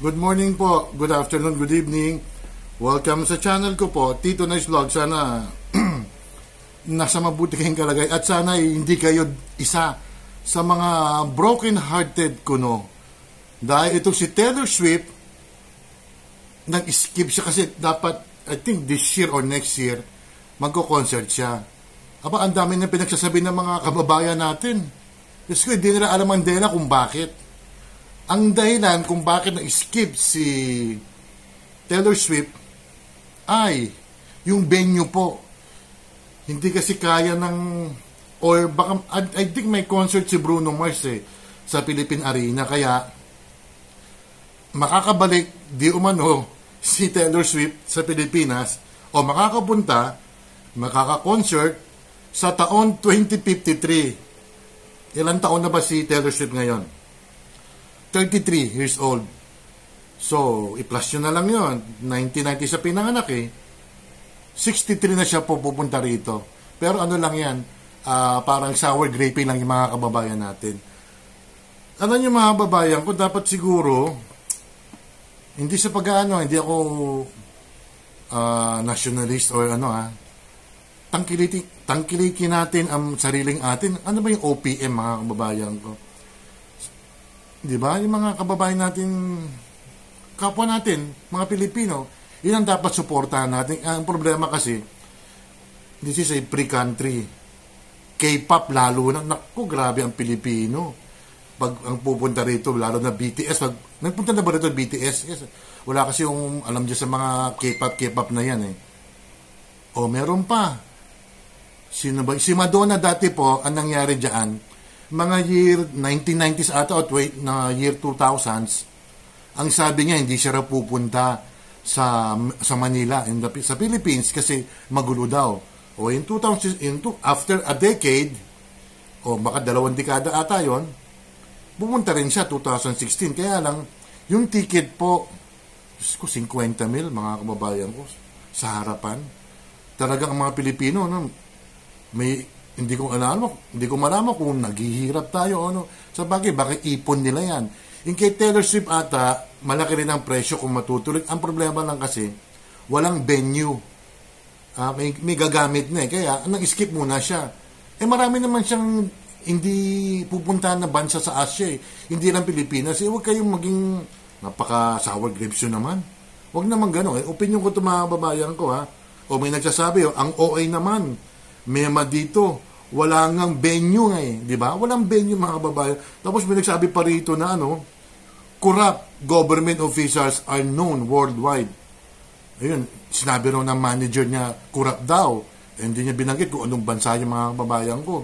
Good morning po, good afternoon, good evening. Welcome sa channel ko po, Tito Nice Vlog. Sana nasa mabuti kayong kalagay at sana hindi kayo isa sa mga broken-hearted kuno. Dahil itong si Taylor Swift, nag-skip siya kasi dapat, I think this year or next year, magko-concert siya. Aba, ang dami na pinagsasabi ng mga kababayan natin. Kasi hindi nila alam ang dela kung bakit. Ang dahilan kung bakit na-skip si Taylor Swift ay yung venue po. Hindi kasi kaya ng, or baka, I think may concert si Bruno Mars sa Philippine Arena, kaya makakabalik di umano si Taylor Swift sa Pilipinas o makakapunta, makaka-concert sa taon 2053. Ilang taon na ba si Taylor Swift ngayon? 33 years old. So, i-plus nyo na lang yun. 1990 sa pinanganak 63 na siya po pupunta rito. Pero ano lang yan, parang sour graping lang yung mga kababayan natin. Alam nyo mga kababayan ko, dapat siguro, hindi sa pag-ano, hindi ako nationalist or ano tangkilikin natin ang sariling atin. Ano ba yung OPM mga kababayan ko? Di ba? Yung mga kababayan natin, kapwa natin, mga Pilipino, yun ang dapat suportahan natin. Ang problema kasi, this is a free country. K-pop lalo na. Naku, grabe ang Pilipino. Pag ang pupunta rito, lalo na BTS. Nagpunta na ba rito BTS? Yes. Wala kasi yung alam dyan sa mga K-pop na yan O, meron pa. Sino ba? Si Madonna dati po, ang nangyari dyan, mga year 1990s ata o year 2000s, ang sabi niya hindi siya pupunta sa Manila, sa Philippines kasi magulo daw. O in 2000, after a decade, o baka 2 dekada ata yon, pumunta rin siya 2016. Kaya lang, yung ticket po, 50 mil, mga kababayan ko, sa harapan. Talagang ang mga Pilipino, hindi ko malaman kung naghihirap tayo sa bagay, bakit ipon nila yan. Yung kay Taylor Swift ata, malaki rin ang presyo kung matutuloy. Ang problema lang kasi, walang venue. May gagamit na kaya nag-skip muna siya. Marami naman siyang hindi pupuntahan na bansa sa Asia hindi lang Pilipinas. Huwag kayong maging napaka-sour grapes yun naman. Huwag naman gano'n. Opinion ko ito mga babayan ko O may nagsasabi, ang OA naman, mema dito, wala ngang venue di ba? Walang venue mga kababayan. Tapos may nagsabi pa rito na corrupt government officials are known worldwide. Ayun, sinabi rin ng manager niya, corrupt daw. Hindi niya binanggit kung anong bansa yung mga kababayan ko.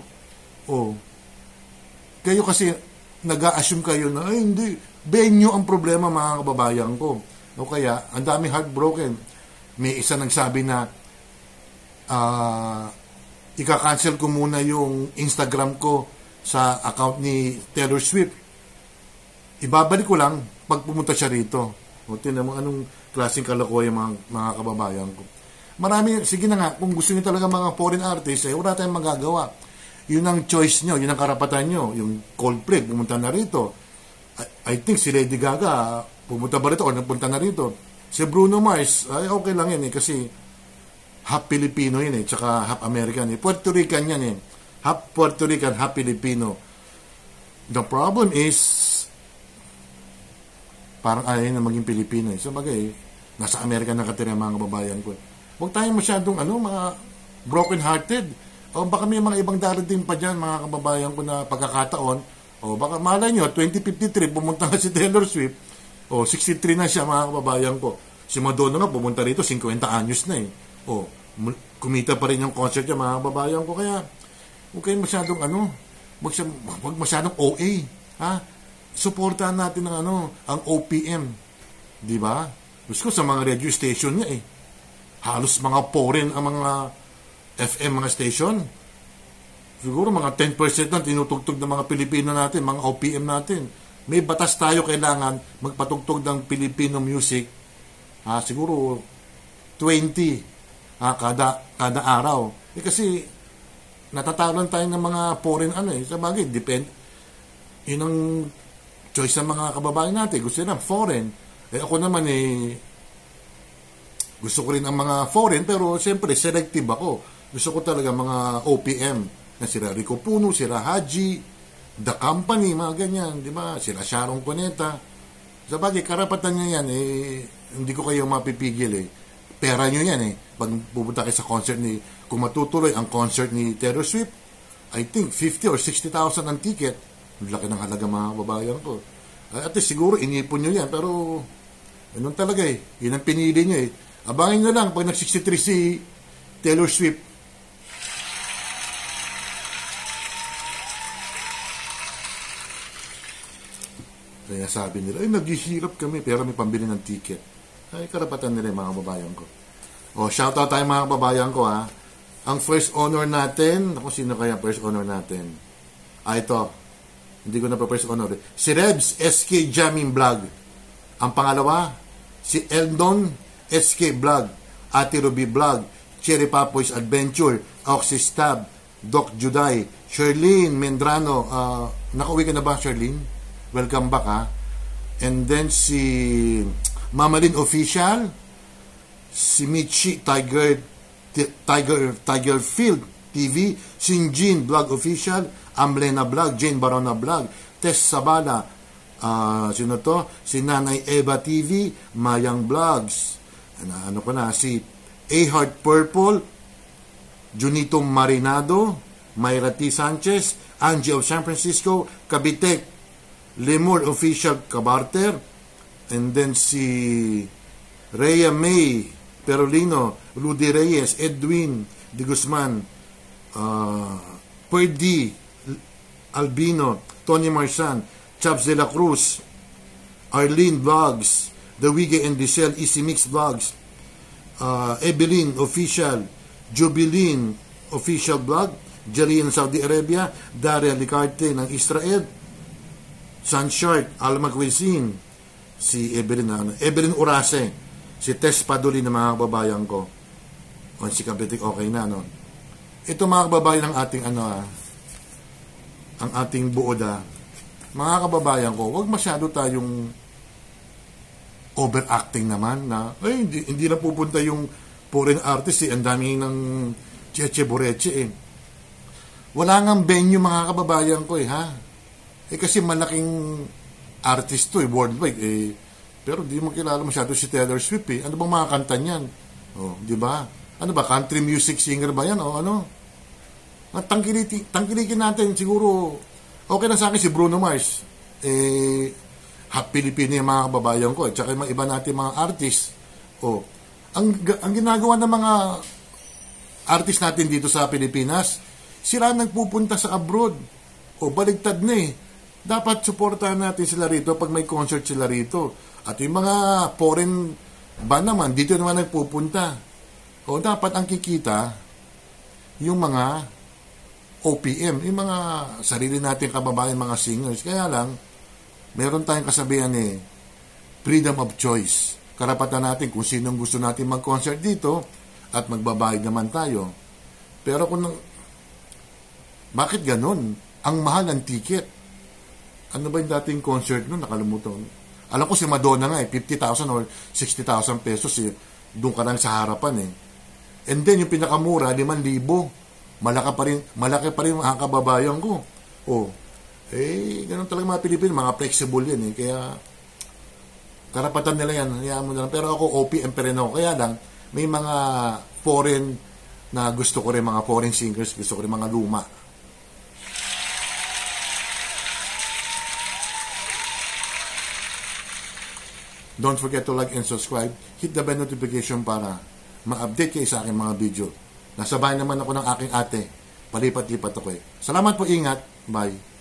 Kayo kasi, nag-a-assume kayo na, hindi, venue ang problema mga kababayan ko. O kaya, ang daming heartbroken. May isa nagsabi na, ika-cancel ko muna yung Instagram ko sa account ni Taylor Swift. Ibabalik ko lang pag pumunta siya rito. Tinan mo anong klaseng kalokohan mga kababayan ko. Marami, sige na nga, kung gusto niyo talaga mga foreign artists, wala tayong magagawa. Yun ang choice nyo, yun ang karapatan nyo. Yung Coldplay, pumunta na rito. I think si Lady Gaga, pumunta ba rito o napunta na rito? Si Bruno Mars, okay lang yan kasi half Filipino yun tsaka half American Puerto Rican yan half Puerto Rican, half Filipino. The problem is parang ayaw na maging Pilipino So bagay, nasa Amerika nakatira mga kababayan ko. Huwag tayong masyadong mga broken hearted. O baka may mga ibang darating pa dyan mga kababayan ko na pagkakataon. O baka malay nyo 2053 pumunta na si Taylor Swift. 63 na siya mga kababayan ko. Si Madonna nga pumunta rito 50 anyos na kumita pa rin yung concert niya mga kababayan ko. Kaya huwag kayong masyadong huwag masyadong OA suportahan natin ang OPM, di ba? Gusto ko sa mga radio station niya halos mga foreign ang mga FM mga station. Siguro mga 10% lang tinutugtog ng mga Pilipino natin, mga OPM natin. May batas tayo kailangan magpatugtog ng Filipino music. Siguro 20 kada araw. Kasi natatawalan tayo ng mga foreign sa bagay, yun ang choice ng mga kababayan natin. Gusto nila foreign. Ako naman gusto ko rin ang mga foreign, pero siyempre selective ako. Gusto ko talaga mga OPM na sila Rico Puno, sila Haji, The Company, mga ganyan, di ba? Sila Sharon Cuneta. Sabagay, karapatan niya yan, hindi ko kayo mapipigil Pera nyo yan Pag pupunta kayo sa concert kung matutuloy ang concert ni Taylor Swift, I think 50 or 60,000 ang ticket. Laki ng halaga mga babayan ko. At least siguro inipon nyo yan, pero ganun talaga Yun ang pinili nyo Abangin nyo lang pag nag-63 si Taylor Swift. Kaya sabi nila, naghihirap kami pero may pambili ng ticket. Karapatan nila mga babayan ko. Shoutout tayo mga babayan ko Ang first honor natin, sino kaya first honor natin? Ito. Hindi ko na pa first honor. Si Rebs SK Jamming Vlog. Ang pangalawa, si Eldon SK Vlog, Ate Ruby Vlog, Cherry Papoy's Adventure, Oxys Tab, Doc Juday, Sherlyn Mendrano. Nakauwi ka na ba, Sherlyn? Welcome back, And then si Mamalin Official, si Michi Tiger Field TV, Sinjin Vlog Official, Amlena Vlog, Jane Barona Vlog, Tess Sabala, sino to? Si Nanay Eva TV, Mayang Vlogs, si A Heart Purple, Junito Marinado, Myra T. Sanchez, Angie of San Francisco, Kabitek, Lemur Official Cabarter, and then si Rhea May Perolino, Rudy Reyes, Edwin De Guzman, Perdi Albino, Tony Marsan, Chaps de la Cruz, Arlene Vlogs, The Wiggy and Diesel Easy Mix Vlogs, Evelyn Official, Jubilin Official Vlog, Jerian Saudi Arabia, Daria Licarte ng Israel, Sunshark, Alma Cuisine, si Evelyn Urase, si Tess Paduli ng mga kababayan ko, si Kapitik okay na, Ito mga kababayan ng ating ang ating buod mga kababayan ko, huwag masyado tayong overacting naman na hindi na pupunta yung foreign artist ang dami ng cheche boreche Wala ngang venue mga kababayan ko kasi malaking artist to worldwide pero di mo kilala masyado si Taylor Swift Ano bang mga kanta niyan? Di ba? Ano ba, country music singer ba yan o ano? Tangkilikin natin siguro. Okay na sa akin si Bruno Mars. Half Pilipino yung mga kababayan ko. Tsaka yung iba natin mga artist. Ang ginagawa ng mga artist natin dito sa Pilipinas, sila nagpupunta sa abroad. Baligtad na Dapat suportahan natin sila rito pag may concert sila rito. At yung mga foreign ba naman, dito naman nagpupunta. Dapat ang kikita, yung mga OPM, yung mga sarili natin kababayan, mga singers. Kaya lang, meron tayong kasabihan freedom of choice. Karapatan natin kung sinong gusto natin mag-concert dito at magbabayad naman tayo. Pero bakit ganun? Ang mahal ng ticket. Ano ba yung dating concert nun? Nakalimutan. Alam ko si Madonna nga 50,000 or 60,000 pesos doon ka lang sa harapan And then yung pinakamura 5,000. Malaki pa rin ang kababayan ko. Ganun talaga mga Pilipino, mga flexible yan Kaya karapatan nila yan. Hayaan mo na lang. Pero ako OPM pa rin ako. Kaya lang may mga foreign na gusto ko rin, mga foreign singers, gusto ko rin mga luma. Don't forget to like and subscribe. Hit the bell notification para ma-update kayo sa aking mga video. Nasabay naman ako ng aking ate. Palipat-lipat ako Salamat po, ingat. Bye.